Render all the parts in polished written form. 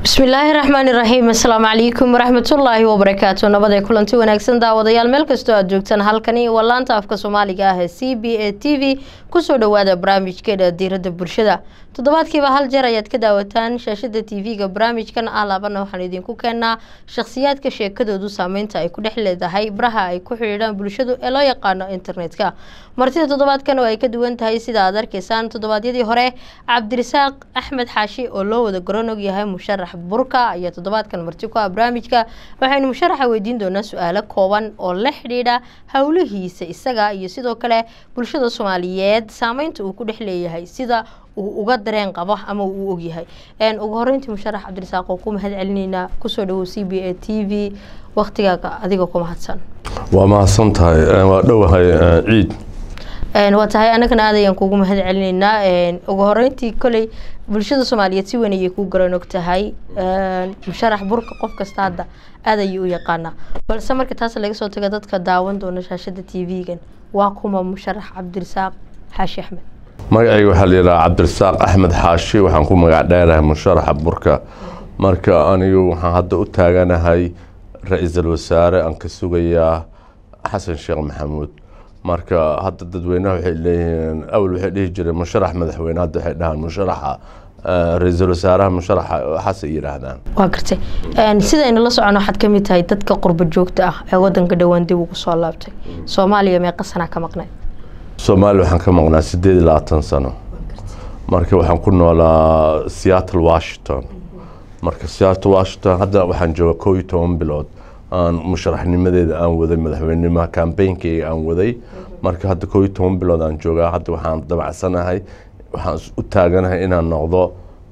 بسم الله الرحمن الرحيم السلام عليكم ورحمة الله وبركاته نبض كلنتي ونكسن داوديال meel kasto aad joogtaan halkani waa laanta afka Soomaaliga ah CBA TV kusoo dhawaada barnaamijkeeda diirada bulshada toddobaadkiiba hal jeer ayaad ka daawataan shaashada TV-ga barnaamijkan alaabana waxaan idinku keenaa shakhsiyaadka sheekadoodu saameynta ay ku dhex leedahay baraha ay ku xiriiraan bulshadu ee loo yaqaan internetka martida toddobaadkan oo ay ka duwan tahay sida aad arkaysaan toddobaadyadii hore Cabdirasaaq Axmed Xaashi oo loo wada garanog yahay musharax burka ayaa toddobaadkan marti ku ah barnaamijka waxaynu musharaxa weydiin doonaa su'aalo kooban oo la xiriira hawlihiisa isaga iyo sidoo kale bulshada Soomaaliyeed saameynta uu ku dhex leeyahay sida uu uga dareen qabo ama uu og yahay ugu horeyntii musharax Cabdirasaaq oo ku mahad celinayna ku soo dhawo CBA TV waqtigaaga adiga ku mahadsan waa mahadsantahay waa dhawahay ciid waa tahay anagana aadayaan kugu mahad celinayna ugu horeyntii kulay bulshada Soomaaliyeed si weyn ay ku garanog tahay musharax burka qof kasta hadda aad ay u yaqaana balse marka taas laga soo tago dadka daawan doona shaashada TV-gan waa kuma musharax Cabdirasaaq Xaashi Axmed magacaygu waxa la yiraahdaa Cabdirasaaq Axmed Xaashi waxaan ku magac dheerahay musharaxa burka marka anigu waxaan hadda u taaganahay ra'iisul wasaare aan ka sugayaa Xasan Sheekh Maxamuud marka hadda dadweynaha waxay leeyihiin awal waxay dhihi jireen musharax madaxweyne hadda waxay dhahaan musharaxa ra'iisul wasaaraha musharaxa Xasan yiraahdaan waa gartay sida in la socono waxaad ka mid tahay dadka qurba joogta ah ee wadanka dhawaan dib ugu soo laabtay Soomaaliya meeqa sano ka maqnay Soomaaliya waxaan ka maqnaa 28 sano marka waxaan ku noolaa Seattle Washington marka Seattle Washington hadda waxaan joogaa 12 bilood aan musharaxnimadeeda aan waday madaxweynenimada campaign-kayga aan waday marka hadda 12 bilood aan joogaa hadda waxaan dabacsanahay waxaan u taaganahay inaan noqdo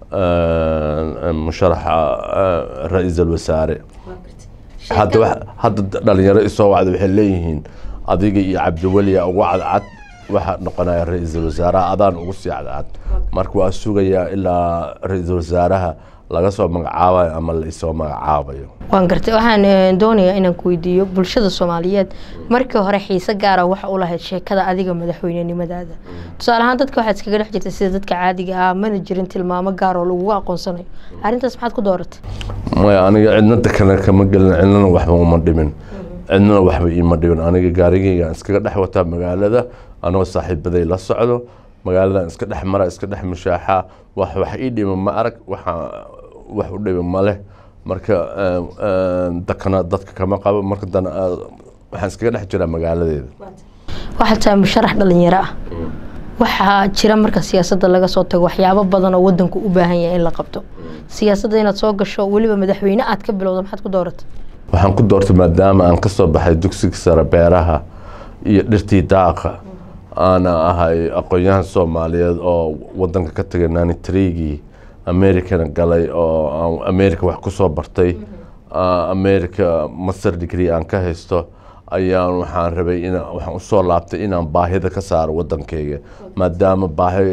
musharaxa ra'iisul wasaare hadda dhalinyaro isoo wacday waxay leeyihiin adiga iyo Cabdiwali ugu cadcad waxa noqonaya ra'iisul wasaaraha adaan ugu sii cadcad marka waa sugayaa ilaa ra'iisul wasaaraha laga soo magacaabayo ama la isoo magacaabayo waan gartay waxaan doonayaa inaan ku weydiiyo bulshada Soomaaliyeed markii hore xiisa gaar ah waxa uu lahayd sheekada adiga madaxweynenimadaada tusaale ahaan dadka waxa iskaga dhex jirtay sida dadka caadiga ah mana jirin tilmaamo gaar oo lagu aqoonsanayo arrintaas maxaad ku dooratay maya aniga cidna kale kama gelin cidna waxba uma dhimin cidna waxba ima dhimin aniga gaarigayga iskaga dhex wataa magaalada anoo saaxiibaday la socdo magaalada iska dhex mara iska dhex mushaaxa wax ii dhimo ma arag wax u dhimo ma leh marka dadka kama qabo marka dana waxaan iskaga dhex jiraa magaaladeeda waxa taa musharax dhalinyaro ah waxa jira marka siyaasadda laga soo tago waxyaabo badan oo wadanku u baahan yahay in la qabto siyaasadda inaad soo gasho waliba madaxweyne aad ka bilowdo maxaad ku dooratay waxaan ku doortay maadaama aan ka soo baxay dugsiga sare beeraha iyo dhirtii daaqa ana ahay aqoonyahan Soomaaliyeed oo wadanka ka tagay 93gii American galay oo America wax ku soo bartay America master degree aan ka haysto ayaan waxaan rabay waxaan u soo laabtay inaan baahida ka saaro wadankayga maadaama baahi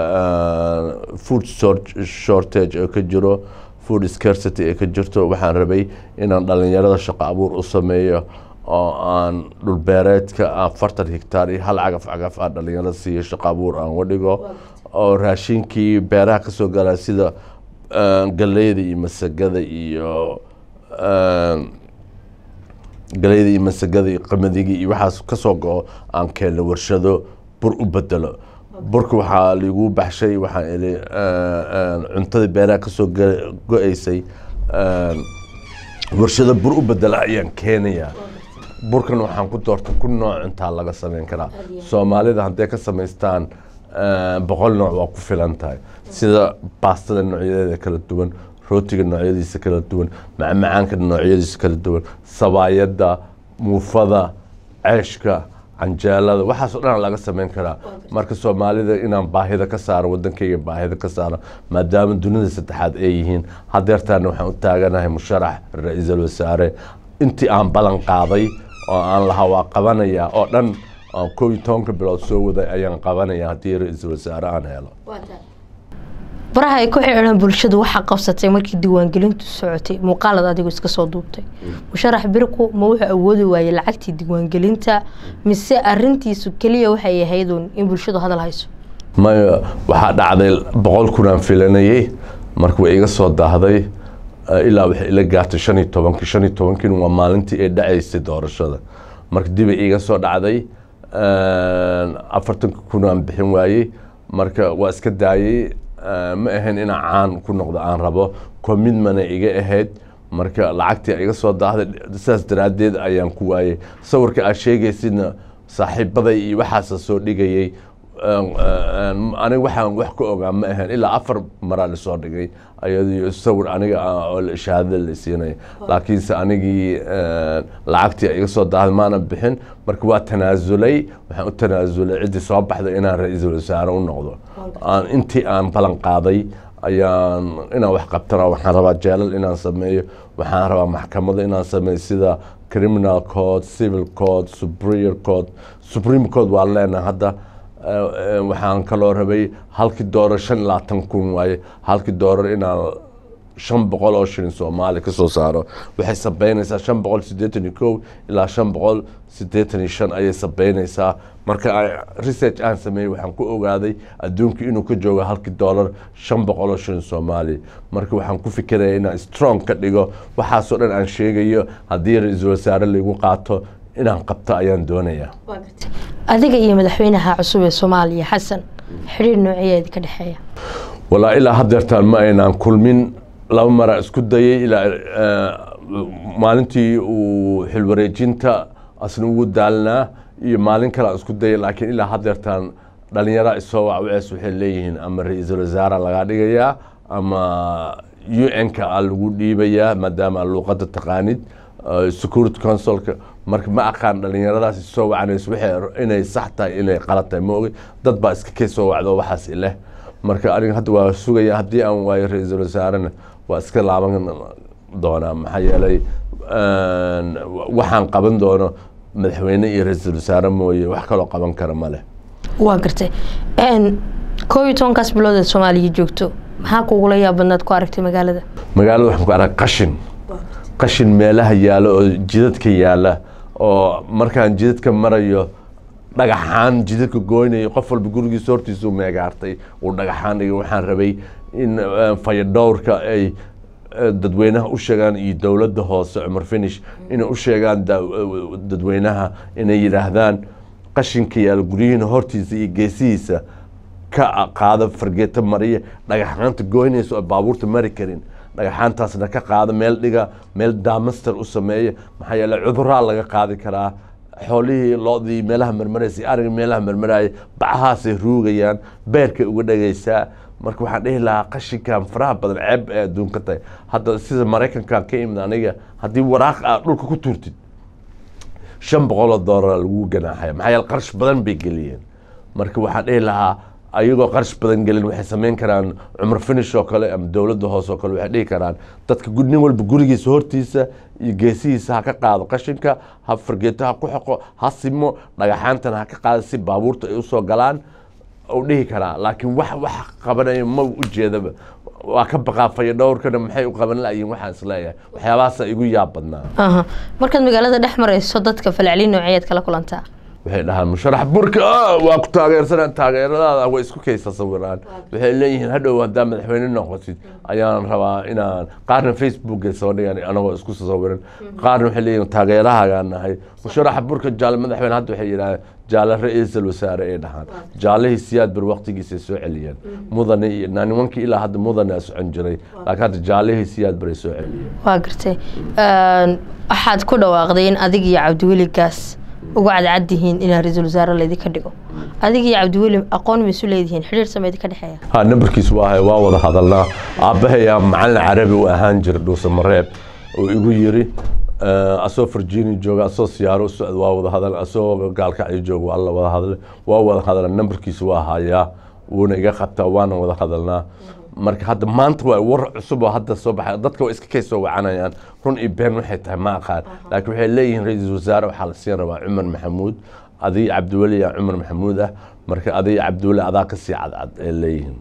food shortage oo ka jiro food scarcity ee ka jirto waxaan rabay inaan dhalinyarada shaqo abuur u sameeyo oo aan dhul beereedka 40 hektaar iyo hal cagaf aan dhalinyarada siiyo shaqo abuur aan wadhigo oo raashinkii beeraha ka soo galay sida galleyda iyo masagada iyo qamadiga iyo waxaas ka soo go'o aan keeno warshado bur u bedelo burka waxaa lagu baxshay waxaan ilay cuntada beeraha ka soo go'aysay warshado bur u bedela ayaan keenayaa burkan waxaan ku doortay ku nooc inta laga sameyn karaa Soomaalida hadday ka sameystaan 100 nooc waa ku filan tahay sida baastada noocyadeeda kala duwan rootiga noocyadiisa kala duwan macmacaanka noocyadiisa kala duwan sabaayada muufada ceeshka canjeelada waxaas oo dhan laga sameyn karaa marka Soomaalida inaan baahida ka saaro wadankayga baahida ka saaro maadaama dunida saddexaad ay yihiin hadeertaan waxaan u taaganahay musharax ra'iisul wasaare intii aan balan qaaday oo aan lahaa waa qabanaya oo dhan 12 bilood soo waday ayaan qabanaya hadii ra'iisul wasaare aan helo baraha ay ku xiraan bulshadu waxa qabsatay markii diiwaangelintu socotay muuqaalada adigu iska soo duubtay musharax birku ma wuxuu awoodi waayay lacagtii diiwaangelinta mise arintiisu kaliya waxay ahayd in bulshadu hadal hayso ما waxaa dhacday 100 kun aan filanayay markii iga soo daahday ilaa waxay ila gaartay 15 waa maalintii ay dhacaysay doorashada marka dib iga soo dhacday 40,000 aan bixin waayey marka waa iska daayay ma ahayn inaan caan ku noqdo aan rabo commitment iga ahayd marka lacagtii iga soo daahday sidaas daraadeed ayaan ku waayey sawirka aad sheegaysidna saaxiibaday iyo waxaas soo dhigayay aniga waxaan wax ku ogaa ma ahayn ilaa 4 maraa la soo dhigay ayadoo sawir aniga oo shahaado la siinay laakiinse anigii lacagtii iga soo daahday maana bixin marka waa tanaasulay waxaan u tanaasulay cidii soo baxday inaan ra'iisul wasaare u noqdo intii aan balan qaaday ayaan inaan wax qabtana waxaan rabaa jeelal inaan sameeyo waxaan rabaa maxkamada inaan sameeyo sida criminal code civil code supreme code waa leenahay hadda waxaan kaloo rabay halkii doolar 25,000 waaye halkii doolar inaan 500 oo shilin Soomaali ka soo saaro waxay sabeynaysaa 581 ilaa 585 ayay sabeynaysaa marka research aan sameeyay waxaan ku ogaaday adduunka inuu ka joogo halkii doolar 500 oo shilin Soomaali marka waxaan ku fikirayaa inaan strong ka dhigo waxaas oo dhan aan sheegayo haddii ra'iisul wasaare lagu qaato inaan qabto ayaan doonayaa adiga iyo madaxweynaha cusub ee Soomaaliya Xasan xiriir nooceed ka dhaxeeya walaa ilaa haddeertaan ma aynaan kulmin laba mar isku dayay ilaa maalintii uu xil wareejinta asna ugu daalnaa iyo maalin kale isku dayay laakiin ilaa haddeertaan dhalinyaro isoo wacwees waxay leeyihiin ama ra'iisul wasaare laga dhigayaa ama UN-ka lagu dhiibayaa maadaama luqadda taqaanid security council-ka marka ma aqaan dhalinyaradaas soo wacanayso waxay inay sax tahay inay qalad tahay ma ogi dad baa iska soo wacdo waxaas ileh marka aniga hadda waa sugaya haddii aan waayo ra'iisul wasaarena waa iska laaban doonaa maxaa yeelay waxaan qaban doono madaxweyne iyo ra'iisul wasaare mooye wax kaloo qaban kara ma leh waa gartay 12 bilood ee Soomaaliya joogto maxaa kugula yaabanaad ku aragtay magaalada waxaan ku aragay qashin meelaha yaalo oo jidadka yaala oo markaan jidadka marayo dhagaxaan jidadka gooynayo qof walba gurigiisa hortiisa meegaartay oo dhagaxaan iyo waxaan rabay in fayadhowrka ay dadweynaha u sheegaan iyo dawladda hoose Cumar Finish inay u sheegaan dadweynaha inay yiraahdaan qashinka yaalo gurihiina hortiisa iyo geesihiisa ka qaada fargeeto mariya dhagaxaanta gooynayso oo baabuurta mari karin dhagaxaantaasna ka qaada meel dhiga meel daamaster u sameeya maxaa yeelay cudurraa laga qaadi karaa xoolihii loodii meelaha marmaraysa ariga meelaha marmaraya bacahaasay ruugayaan beerkay uga dhagaysaa marka waxaan dhihi lahaa qashinkan faraha badan ceeb ee adduunka tahay hadda sida Mareykanka ka imid aniga haddii waraaq aad dhulka ku tuurtid $500 lagu ganaaxaya maxaa yeelay qarash badan bay geliyeen marka waxaan dhihi lahaa ayagoo qarash badan gelin waxay sameyn karaan Cumar Finish oo kale ama dawladda hoose oo kale waxay dhihi karaan dadka nin walba gurigiisa hortiisa iyo geesihiisa ha ka qaado qashinka ha fargeeto ha ku xoqo ha simo dhagaxaantana ha ka qaado si baabuurta ay u soo galaan oo dhihi karaa laakiin wax qabanayo ma u jeedaba waa ka baqaa fayadhowrkana maxay u qaban laayeen waxaan isleeyahay waxyaabahaas igu yaab badnaa markaad magaalada dhex marayso dadka falcelin nooceed kala kulantaa waxay dhahaan musharax burka waa ku taageersanaan taageeradaada way isku kaysa sawiraan waxay leeyihiin hadhow hadaa madaxweyne noqotid ayaan rabaa inaan qaarna Facebook soo dhigaan anagoo isku sawiran qaarna waxay leeyihiin taageerahagaan nahay musharax burka jaal madaxweyne hadda waxay yiraahdeen jaal ra'iisul wasaare ee dhahaan jaalihii siyaad bir waqtigiisa soo celiyeen mudane iyo nimankii ilaa hadda mudane socon jiray laakiin hadda jaalihii siyaad bir soo celiyeen waa gartay waxaad ku dhawaaqday in adig iyo Cabdiweli Gaas ugu cadcadihiin in ra'iisul wasaare leedii ka dhigo adiga iyo Cabdiweli aqoon miisu leedihiin xiriir sameeyay ka dhaxeeya numberkiisu waa wada hadalnaa aabahay macallin carabi u ahaan jiray dhuusa mareeb oo igu yiri asoo Virginia jooga asoo siyaaro socod waa wada hadal asoo gaalka ay joogo alla wada hadal numberkiisu waa hayaa wuuna iga qabtaa waana wada hadalnaa marka hadda maanta waa war cusub oo hadda soo baxay dadka way iska soo wacanayaan run iyo been waxay tahay ma aqaan laakiin waxay leeyihiin ra'iisul wasaare waxa la siin rabaa Cumar Maxamuud adii Cabdiweli ya Cumar Maxamuud marka adii Cabdiweli adaa ka sii cadcad ee leeyihiin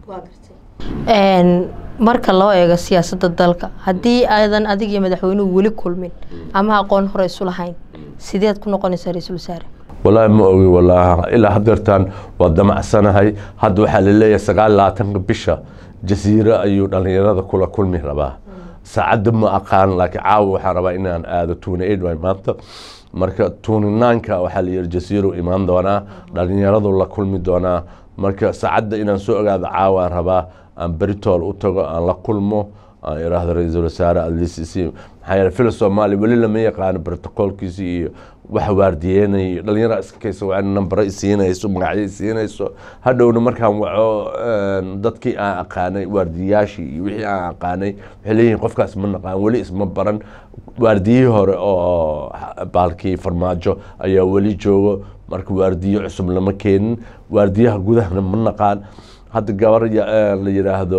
marka loo eego siyaasadda dalka haddii aadan adiga iyo madaxweynuhu weli kulmin ama aqoon hore isu lahayn sideed ku noqonaysaa ra'iisul wasaare والله ما أوي والله إلا حضرتان ودمع سنة هاي حد وحال اللي يسقال لا تنق بشة جزيرة أيو دلنيرة كل مهربا saacadda ma aqaan laakiin caawa waxaan rabaa inaan aado 28 waay maanta marka 29ka waxaa la yidhi jasiiro imaan doonaa dhalinyaradu la kulmi doonaa marka saacadda inaan soo ogaado caawa aan rabaa aan beritool u tago aan la kulmo aan iraahdo ra-iisul wasaare adliisisi maxaa yeele fila soomaaliya weli lama yaqaano brotocoolkiisi iyo wax waardiyeynaya iyo dhalinyara iska kaysa waa nambaro isiinayso magacyo isiinayso hadhowna markaan waco dadkii aan aqaanay waardiyaashii iyo wixii aan aqaanay waxay leeyihiin qofkaas ma naqaan weli isma baran waardiyihii hore oo baalkii farmaajo ayaa weli joogo marka waardiyo cusub lama keenin waardiyaha gudahana ma naqaan hadda gabar la yiraahdo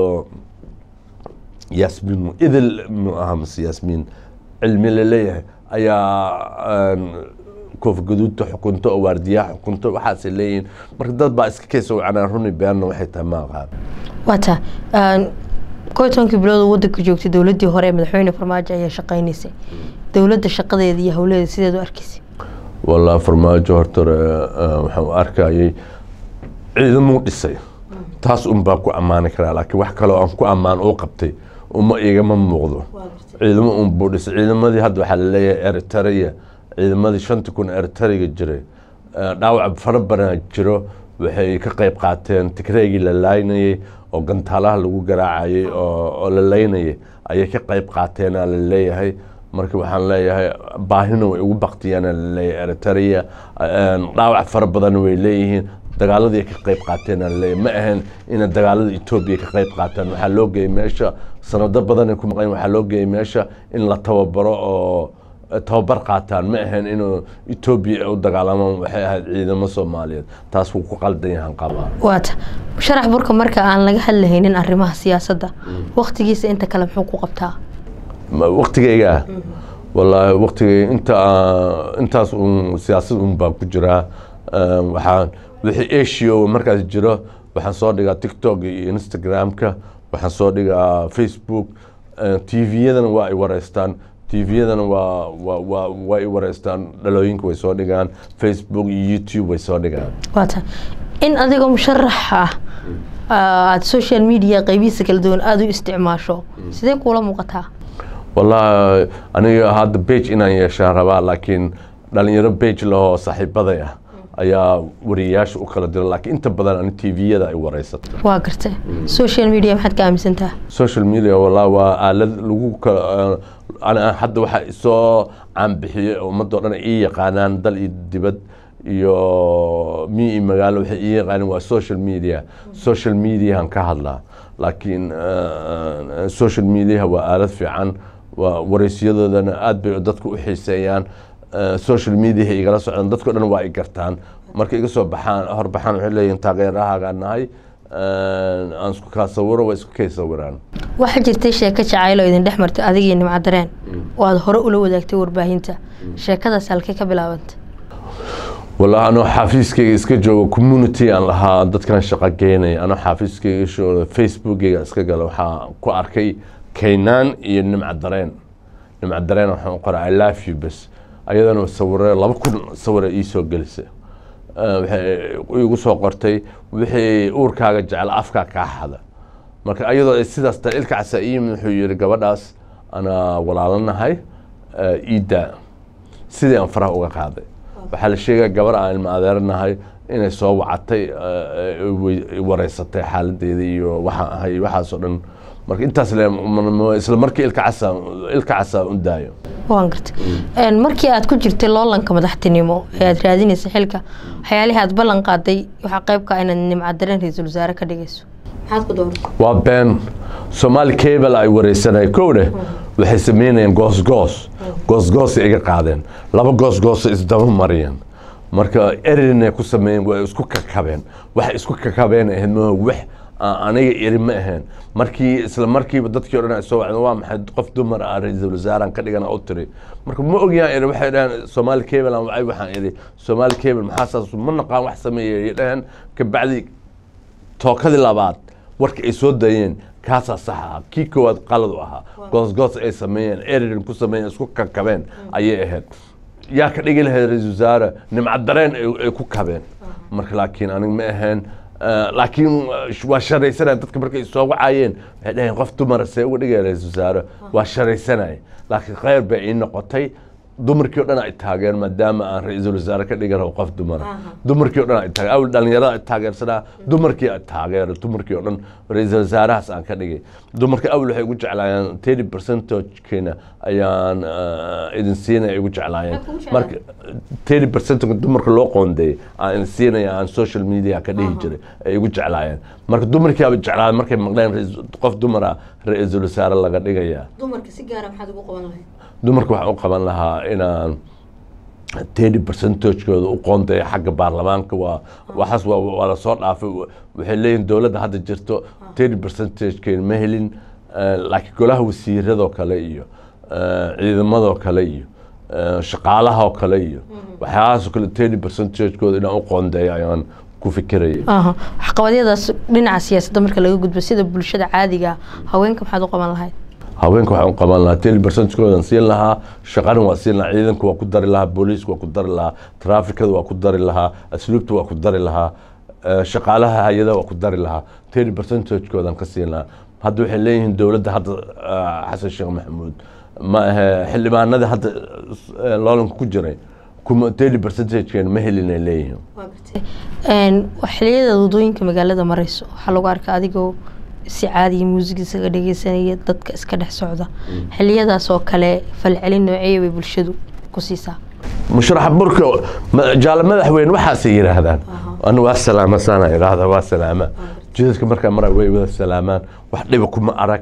ياسمين إذا أهمس ياسمين علمي لليه أيا كوف جدود حكنته أو وردية حكنته وحاس اللين مركضات بس كيسو أنا هوني بيانو وحيد ما قال واتا كويتون كبلود ودك جوكتي دولتي هوري مدحوين فرماجة يا شقينيسي دولة الشقة دي هولي سيدو أركيسي والله فرماجة هرتر وحو أركاي إذا مو لسه تاس باكو أمان كلا لكن وحكا لو أنكو أمان أو قبتي وما إيجا ما موضوع عيدما بوليس عيدما دي هاد waxaa laleeyahay Eritrea ciidamadii shanta kun Eritrea jiray dhaawac farabana jiro waxay ka qayb qaateen Tigreegii la laynayay oo gantaalaha lagu garaacayay oo la laynayay ayay ka qayb qaateen la leeyahay marka waxaan leeyahay baahina way ugu baqtiyaan la leeyahay Eritrea dhaawac farabadan way leeyihiin dagaaladii ka qayb qaateen ma ahan in dagaalada Itoobiya ka qayb qaataan waxa loo geeyay meesha sanado badan ku maqan waxa loo geeyay meesha in la tababaro oo tababar qaataan ma ahan inuu Itoobiya u dagaalamaan waxay ahayd ciidamo Soomaaliyeed taas uu ku qaldan yahay qabaa waata sharax burka marka aan laga hadlaynin arrimaha siyaasadda waqtigiisa inta kale muxuu ku qabtaa waqtigayga wallahi waqtigay intaas siyaasad baa ku jira waxaan wixii Asia markaas jiro waxaan soo dhigaa TikTok iyo Instagram-ka waxaan soo dhigaa Facebook TV-yadana waa ay wareystaan TV-yadana waa ay wareystaan dhalooyinka way soo dhigaan Facebook iyo YouTube way soo dhigaan waata in adiga musharax aad social media qaybihiisa kala duwan aad u isticmaasho sidee kula muuqataa wallahi aniga hadda page inaan yeeshaan rabaa laakiin dhalinyaro page loo saaxiibaday ah ayaa wariyaasha u kala dira laakiin inta badan aan TV-yada ay wareysato waa gartay social media maxaad ka aaminsantaa social media wallahi waa aalad lagu ana hadda waxa soo aan bixiyay ummadoo dhan ay yaqaanaan dal iyo dibad iyo magaalo waxay yaqaanaan waa social media aan ka hadlaa laakiin social media waa aalad fiican waa wareysiyadoodan aad bay dadku u xiiseeyaan social media igala socdaan dadku dhan waa ay gartaan marka iga soo horbaxaan waxay leeyihiin taageerahaaga nahay aan isku kaa sawiro waa isku kay sawiraan waxa jirtay sheeko jacayl oo idin dhex martay adiga iyo Nimcadareen oo aad hore ula wadaagtay warbaahinta sheekadaas halkee ka bilaabantay والله أنا حافظكي إسكجو community أنا لها dadkan shaqo geynay أنا حافظكي شو Facebook إسكجو waxaa ku arkay Keenan iyo Nimcadareen waxaan qoray I love you bas ayadana sawirey 2000 sawir ii soo gelisay waxay igu soo qortay wixii uurkaaga jecel afka ka xada marka ayadoo sidaas ilka casaayiin wuxuu yiri gabadhaas ana walaalanahay iida sidii aan faraha uga qaaday waxaa la sheegay gabar aan ilma adeernahay inay soo wacatay wareysatay xaaladeeda iyo waxaas oo dhan marka intaas isla markii ilka casa u daayo waan gartay markii aad ku jirtay loolanka madaxtinimo ee aad raadinaysa xilka waxyaalaha aad ballan qaaday waxa qayb ka ah inaad Nimcadareen ra'iisul wasaare ka dhigayso maxaad ku doortay waa been Somali cable ay wareysanay kowde waxay sameeyeen goos iga qaadeen laba goos isdaba mariyeen marka erina ku sameeyeen way isku kakabeen wax isku kakabeen wax aniga iri ma ahayn markii isla markiiba dadkii oran soo wacday waa maxay qof dumar ah ra'iisul wasaare ka dhigana oo tiri marka ma ogyaa in waxay dhahan Somali cable aan waxaan iri Somali cable maxaasaas ma naqaan wax sameeyay dhahan ka bacdi tookadii labaad warka ay soo dayeen kaasa saxa kii koowaad qalad u ahaa goos ay sameeyeen erin ku sameeyeen isku kakabeen ayay ahayd yaa ka dhigi lahayd ra'iisul wasaare Nimcadareen ay ku kabeen marka laakiin aniga ma ahayn laakiin waa sharaysanaya dadka markay soo wacayeen waxay dhaheen qof dumara see uga dhigaya ra-iisul wasaare waa sharaysanaya laakiin khayr bay ii noqotay dumarkii oo dhan ay taageer maadaama aan ra-iisul wasaare ka dhigan rabo qof dumara dumarkii oo dhan ay taageer awal dhalinyarada ay taageersanaa dumarkii ay taageero dumarkii oo dhan ra-iisul wasaarahaas aan ka dhigay dumarka awal waxay ugu jeclaayeen 30%keena ayaan idin siinaya ay ugu jeclaayeen marka 30% dumarka loo qoondeeyay aan idin siinaya aan social media ka dhihi jiray ay ugu jeclaayeen marka dumarkii ay jeclaayeen markay maqleen qof dumara ra-iisul wasaare laga dhigaya dumarka si gaar ah maxaad ugu qaban lahayd dumarka waxaan u qaban lahaa inaan 30%kooda u qoondeeyo xagga baarlamaanka waxaas waa la soo dhaafay waxay leeyihin dowladda hadda jirto 30%keena ma helin laakiin golaha wasiiradoo kale iyo ciidamadoo kale iyo shaqaalahoo kale iyo waxyaalahaasoo kale 30%kooda inaan u qoondeeyo ayaan ku fikirayay waxqabadyadaas dhinaca siyaasadda marka laga gudbo sida bulshada caadiga haweenka maxaad u qaban lahayd haweenka waxaan u qaban lahaa 30%koodan siin lahaa shaqana waa siin lahaa ciidanka waa ku dari lahaa booliiska waa ku dari lahaa traafikada waa ku dari lahaa asluubta waa ku dari lahaa shaqaalaha hay-adaha waa ku dari lahaa 30%koodan ka siin lahaa hadda waxay leeyihiin dowladda hadda xasan sheekh maxamuud ma ahe xildhibaanada hadda loolanka ku jiray 30%keena ma helin ay leeyihiin xilliyada wadooyinka magaalada marayso waxaa lagu arkaa adigoo si caadi muusiga isaga dhageysanaya dadka iska dhex socda xilliyadaas oo kale falcelin noocee bay bulshadu ku siisaa musharax burka jaal madaxweyne waxaas yiraahdaan anu waa salaama sana iraahda waa salaama jidadka marka mar way wada salaamaan wax dhib kuma arag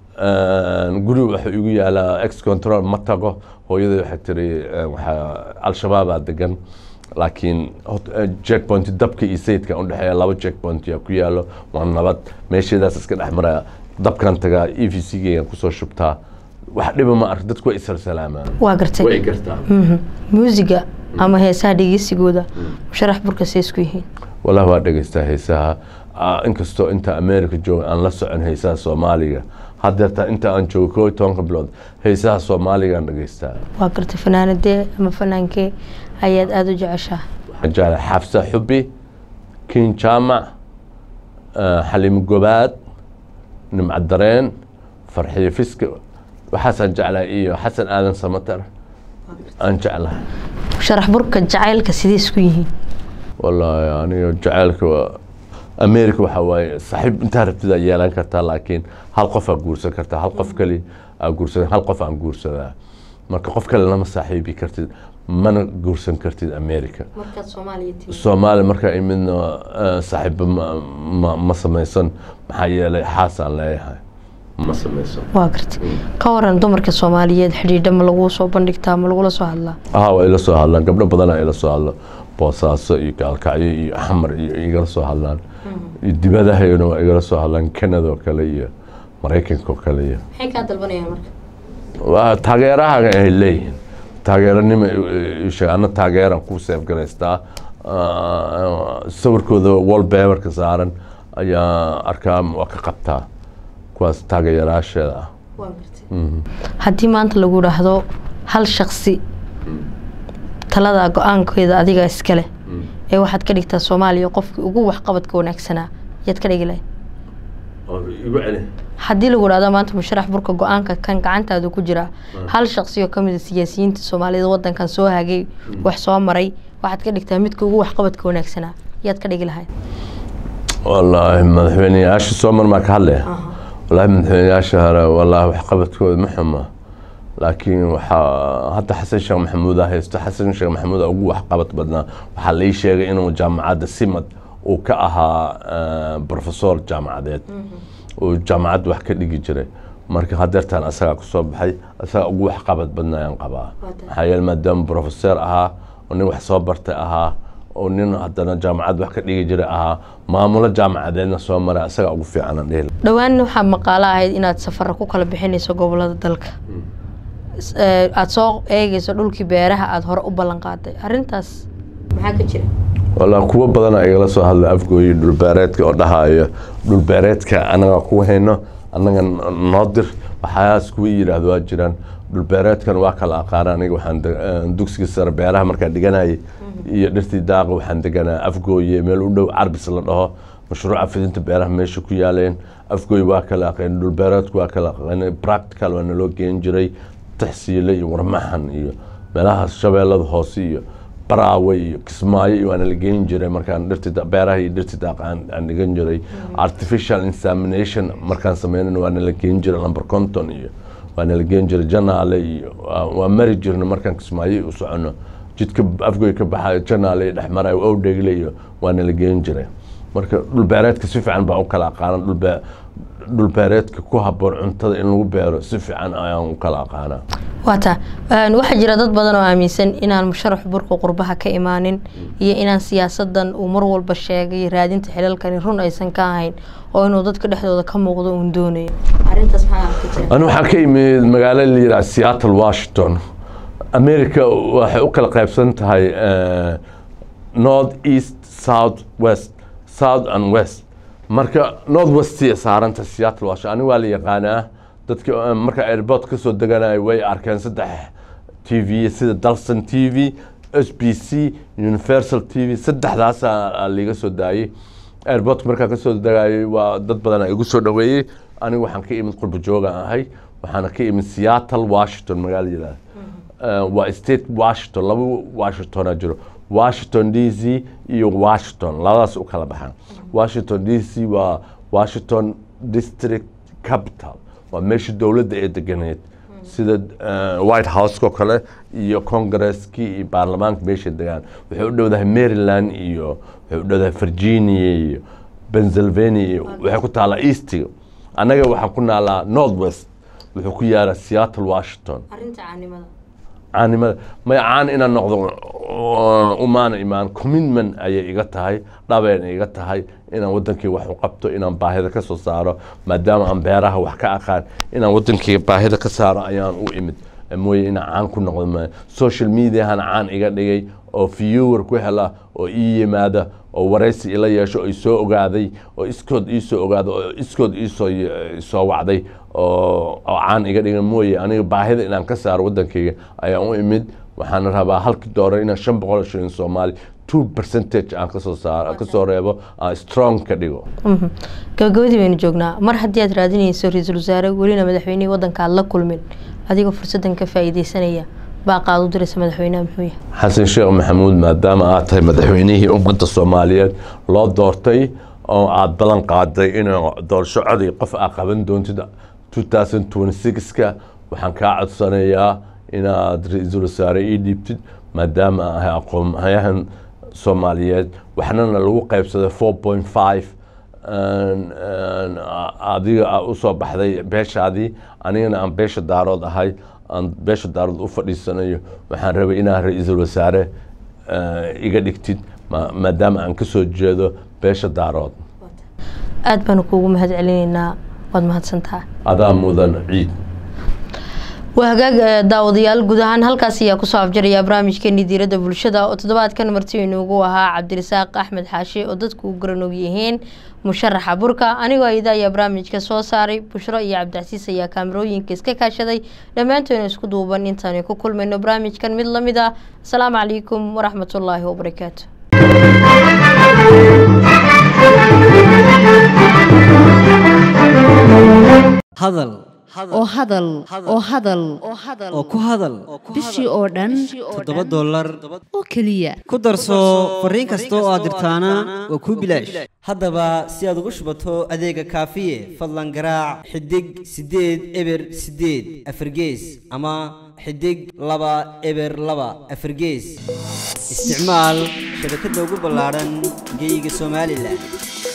guri waxa igu yaala ex control ma tago hooyada waxa tiri waxa al-shabaab degan laakiin checkpoint dabka iyo sayidka u dhaxeeya laba checkpoint ya ku yaalo waa nabad meesheedaas iska dhaxmara dabkan taga EVC-ga ku soo shubtaa wax dhib ma arag dadku way isla salaamaan waa gartay way gartaa muusiga ama heesaha dhageysigooda musharax burka seesku yihiin wallahi waa dhageystaa heesaha inkastoo inta America jooga aan la socon heesaha Soomaaliga hadda inta aan joogo 12 bilood heesaha Soomaaliga aan dhageystaa waa gartay fanaanadee ama fanaankee ayaad aad u jeceshaa jecel xafsa xubi kiin jaamac xaliim gobaad nimcad dareen farxiyo fiska waxaasaan jeclaa iyo xasan aadan samatar aan jeclahay sharax burka jacaylka sidee isku yihiin wallaahi aniga jacaylka America waxa waaye saaxiib inta rabtida yeelan kartaa laakiin hal qof aad guursan kartaa hal qof kali aad guursan hal qof aan guursadaa marka qof kale lama saaxiibi kartid mana guursan kartid America marka Soomaaliya marka imidna saaxiib ma samaysan maxaa yeelay xaasaan leeyahay ma samaysan waa gartay ka waran dumarka Soomaaliyeed xidhiidha ma lagu soo bandhigtaa ma lagu la soo hadlaa waa ila soo hadlaan gabdho badan ay ila soo hadlo boosaaso iyo gaalkacyo iyo xamar iyo igala soo hadlaan dibadahayna waa igala soo hadlaan Canada oo kale iyo Mareykanka oo kale iyo maxay ka dalbanayaan marka waa taageeraha ay leeyihiin taageeranimo sheegana taageeran ku seef garaystaa sawirkooda wallpaper-ka saaran ayaa arkaa waa ka qabtaa kuwaas taageerayaasheeda waa gartay haddii maanta lagu dhaahdo hal shakhsi talada go-aankeeda adiga iskale ee waxaad ka dhigtaa Soomaaliya qofkii ugu waxqabadka wanaagsanaa yaad ka dhigi lahayd haddii lagu dhaahdo maanta musharax burka go-aanka kan gacantaada ku jira hal shakhsi oo kamid ah siyaasiyiinta Soomaaliyeed wadankan soo hagay wax soo maray waxaad ka dhigtaa midka ugu waxqabadka wanaagsanaa yaad ka dhigi lahayd wallaahi madaxweynayaasha Soomaaliya ma ka hadlay wallaahi madaxweynayaasha wallaahi waxqabadkooda ma xumo laakiin waxa hadda xasan sheekh maxamuud haysto xasan sheekh maxamuud ugu waxqabad badnaa waxa la sheegay inuu jaamacadda Simad uu ka ahaa professor jaamacadeed oo jaamacad wax ka dhigi jiray marka hadeertan asaga ku soo baxay asaga ugu waxqabad badnaa qabaa waxa yeelay maadaama professor ahaa oo nin wax soo bartay ahaa oo nin haddana jaamacad wax ka dhigi jiray ahaa maamulo jaamacadeedna soo maray asaga ugu fiican aan dhehel dhawaan waxa maqaala ahayd inaad safar ku kala bixinayso gobolada dalka aad soo eegayso dhulkii beeraha aad hore u ballan qaaday arintaas maxaa ka jira والله كوا بدنا إيجلا سو هذا أفقوي دول بارات كأدها دول بارات كأنا كوا هنا أنا نادر وحياة كوي هذا جيران دول بارات كانوا واقع الأقارن يجوا عند دوكس كسر بارها مركز دجنا يدرتي داغ وعند دجنا أفقوي ملودو عرب سلطة mashruuca fidinta beeraha meesha ku yaaleen afgoy waa kala aqeen dhulbeereedku waa kala aqeen practical waa naloo geen jiray taxsiile iyo warmaxan iyo meelaha shabeellada hoose iyo baraawe iyo kismaayo iyo waana la geen jiray markaan dhirta beeraha iyo dhirta daaqaan aan dhigan jiray artificial insemination markaan sameynayna waana la geen jiray lambar konton iyo waana la geen jiray janaale iyo waa mari jirna markaan kismaayo u socono jidka afgoy ka baxayo janaale dhex marayo owdheegle iyo waana la geen jiray marka dhulbeereedka si fiican baan u kala aqaanan dhulbeereedka ku habboon cuntada in lagu beero si fiican ayaan u kala aqaanaa waata waxaa jira dad badan oo aaminsan inaan musharax burka qurbaha ka imaanin iyo inaan siyaasadan uu mar walba sheegay raadinta xilalkani run aysan ka ahayn oo inuu dadka dhexdooda ka muuqdo uun doonayo arrintaas maxaa ka jira anu waxaan ka imid magaalo la yidhaha Seattle Washington America waxay u kala qaybsan tahay north east south west south and west marka north west saaranta Seattle Washington ani waa la yaqaanaa dadka marka airport ka soo deganay way arkeen saddex TV sida Dalsan TV SBC Universal TV saddexdaas liiga soo daayay airport marka ka soo degayay waa dad badan ay igu soo dhaweeyay anigu waxaan ka imid qurbo jooga ahay waxaan ka imid Seattle Washington magaalada waa state Washington laba Washington jiro Washington DC iyo Washington labadaas u kala baxaan Washington DC waa Washington District Capital waa meesha dowladda ee deganeed sida White House ko kale iyo Congress-ki iyo baarlamaanka meesha degaan waxay u dhowdahay Maryland iyo waxay u dhowdahay Virginia iyo Pennsylvania waxay ku taala East anaga waxaan ku naalaa North West wuxuu ku yaalaa Seattle Washington arrinta caanimada ma caan inaan noqdo umaana imaan commitment ayay iga tahay dhabeen iga tahay inaan wadankii wax u qabto inaan baahida ka soo saaro maadaama aan beeraha wax ka aqaan inaan wadankii baahida ka saaro ayaan u imid mooye inaan caan ku noqdo social media han caan iga dhigay oo viewer ku hela oo ii yimaada oo wareysi ila yeesho oo soo ogaaday oo iskood ii soo ogaado oo iskood ii soo wacday oo caan iga dhigan mooye aniga baahida inaan ka saaro wadankayga ayaan u imid waxaan rabaa halkii doore inaan 500 shilin Soomaali 2% aan ka soo reebo strong ka dhigo gabagabadii baynu joognaa mar haddii aad raadinayso ra'iisul wasaare welina madaxweynaha wadanka la kulmin adigoo fursadan ka faa'iideysanaya باقي درس مدحوينها محوية حسن شيخ محمود مادام أعطي مدحوينيه أمة الصوماليات لا دورتي أو عاد بلان قاعدة إنه دور شعري قف أقبل دون 2026 كا وحن كعد سنة إن رئيس الوزراء إيجيبت مادام هيقوم هيهن صوماليات وحنا نلقى بسده 4.5 هذه أصاب بحذي بيش هذه أنا عم بيش الدارود هاي aan beesha daarad u fadhiisanayo waxaan rabay inaan ra'iisul wasaare iga dhigtid maadaama aan ka soo jeedo beesha daarad aad baan kuugu mahad celinaynaa waad mahadsantahay adaa mudan ciid وهجاج داوديال جودهان هالكاس يا كوساف جري برامج كني ديرة بالشدة وتدبات كان مرتين وجوها عبد الرزاق أحمد حاشي ودتكو جرنوجيهين مشرح بركة أنا وإذا يا برامج كسوساري بشرى يا عبد العزيز يا كامروين كيسك كاشدي لما أنتوا نسكتوا بني تاني كل من برامج كان مثل مدا السلام عليكم ورحمة الله وبركاته hadal oo hadal oo ku hadal bishii oo dhan $7 oo kaliya ku darso fariin kasta oo aad dirtaana waa ku bilaash haddaba si aad ugu shubato adeega kaafiye fadlan garaac xidig 8 eber 8 afargees ama xidig 2 eber 2 afargees isticmaal shabakadda ugu ballaaran geyga Soomaaliland